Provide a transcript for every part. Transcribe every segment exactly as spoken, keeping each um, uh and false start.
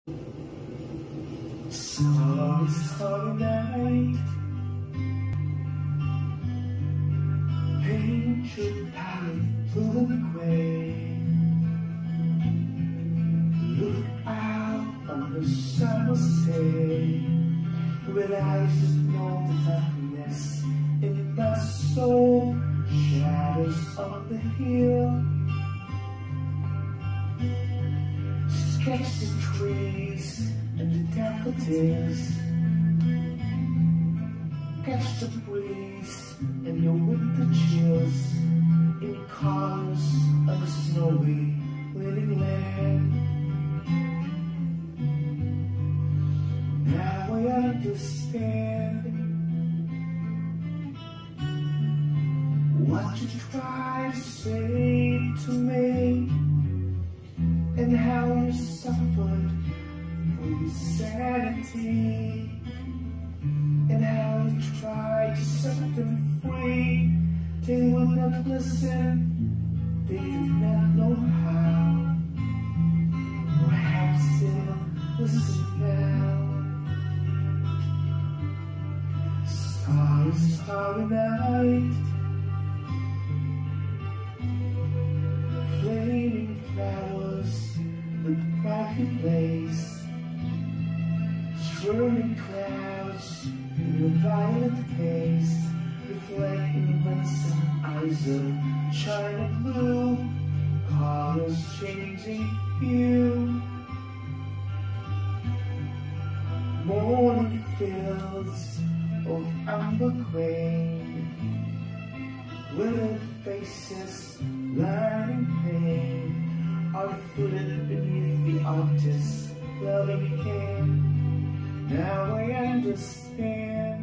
Starry, starry night, paint your palette blue and gray. Look out on the summer's day, with eyes that know the darkness in my soul, shadows on the hill. Sketch the trees and the daffodils, catch the breeze and your winter chills, in colors of a snowy living land. Now I understand what you tried to say to me, and how you suffered for your sanity, and how you tried to set them free. They would not listen, they did not know how. Perhaps they'll listen now. Starry, starry night, flaming flowers with brightly blaze, swirling clouds in your violet haze, reflecting winsome eyes of china blue, colors changing hue. Morning fields of amber grain, withered faces lying in pain, are footed beneath the artist's loving hand. Now I understand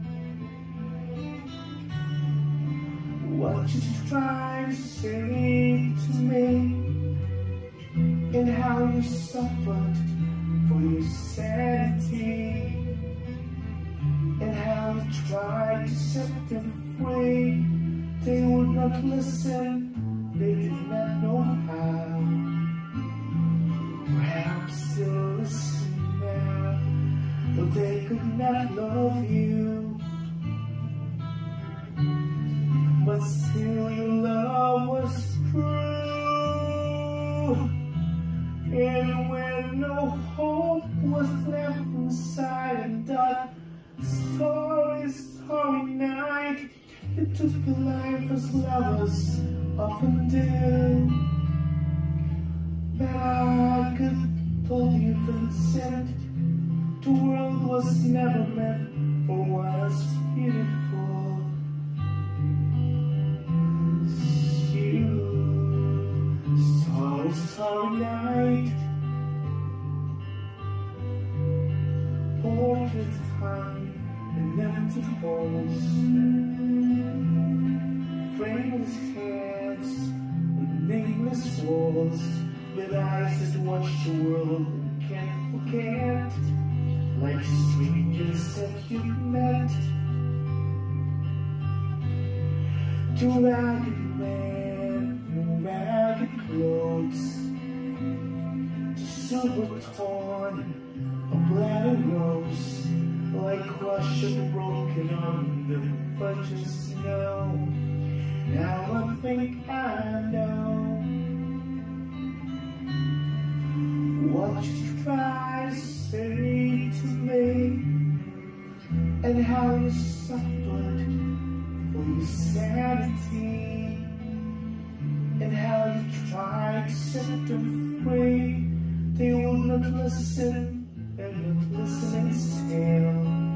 what you tried to say to me, and how you suffered for your sanity, and how you tried to set them free. They would not listen, they did not know how. Perhaps they'll listen now, for they could not love you. But still your love was true, and when no hope was left inside, and that starry, starry night, it took your life as lovers often do. But I could told you consent, the world was never meant for what is beautiful. You, starry, starry night, portrait hung in empty halls, frameless heads and nameless walls, with eyes that watch the world and can't forget, like strangers that you met. To ragged men in ragged clothes, to silver torn, a bladder rose, like crushed and broken on the fudge snow. Now I think I know what you tried to say to me, and how you suffered for your sanity, and how you tried to set them free. They will not listen, and not listen still.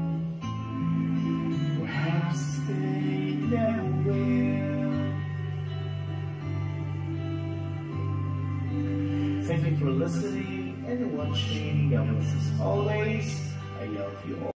Perhaps they never will. Thank you for listening and watching. God bless us always. I love you all.